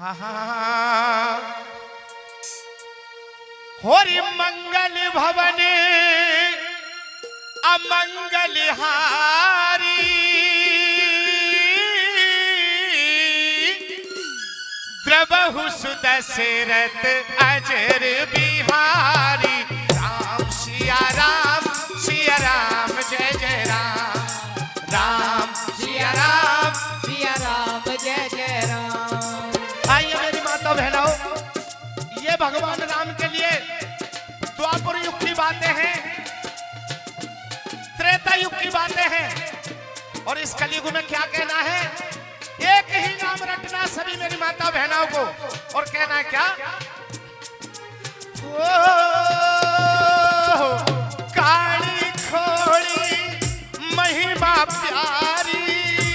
होरी मंगल भवन अमंगल हारी द्रवहु सुदशरथ अजर बिहारी। राम सिया राम जय जय राम। राम सिया राम जय जय राम। आइए मेरी माता बहनों, ये भगवान राम के लिए द्वापर युग की बातें हैं, त्रेता युग की बातें हैं, और इस कलयुग में क्या कहना है? एक ही नाम रटना सभी मेरी माता बहनों को, और कहना है क्या? ओ काली खोड़ी महिमा प्यारी,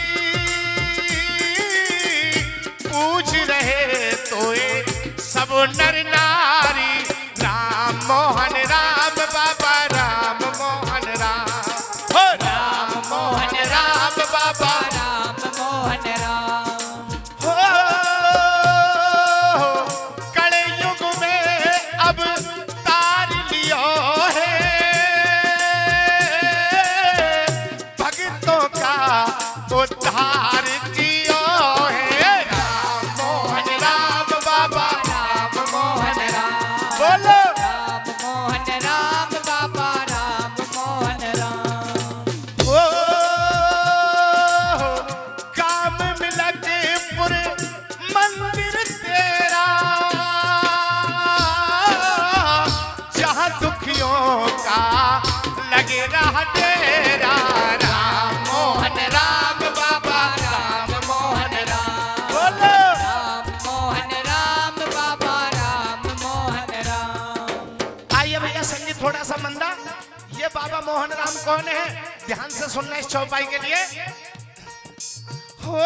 पूछ रहे तो सब नर नारी। राम मोहन राम बाबा राम मोहन राम, हो राम मोहन राम बाबा राम मोहन राम। हो कड़े युग में अब तार लियो है भक्तों का उद्धार कियो है। राम मोहन राम बाबा राम मोहन राम। बोलो राम मोहन राम बाबा राम मोहन राम। ओ काम मिलकपुर मंदिर तेरा, जहाँ दुखियों का लगे रहा तेरा। राम मोहन राम बाबा राम मोहन राम। बोलो राम मोहन राम बाबा राम मोहन राम। आइए भैया, संगीत थोड़ा सा मंदा। ये बाबा मोहन राम कौन है? ध्यान से सुनना इस चौपाई के लिए। हो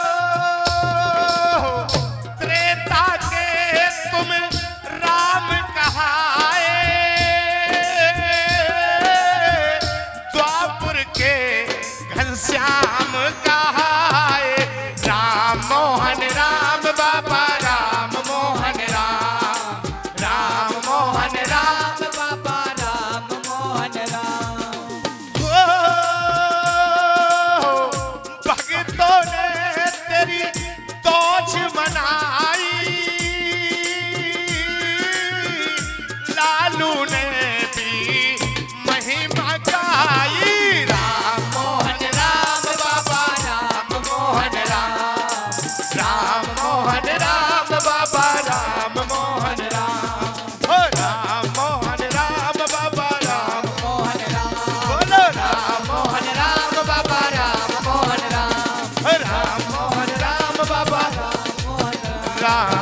त्रेता के तुम राम कहाए, द्वापर के घनश्याम कहाए। राम मोहन राम बाबा राम मोहन राम। राम मोहन राम बाबा राम मोहन राम। ओ भक्तों ने तेरी तोछ मनाई, लालू ने भी महिमा गाई। राम मोहन राम बाबा राम मोहन राम। राम मोहन राम बाबा राम मोहन राम। ओ राम मोहन राम बाबा राम मोहन राम। बोलो राम मोहन राम बाबा राम मोहन राम। राम मोहन राम बाबा मोहन राम। राम।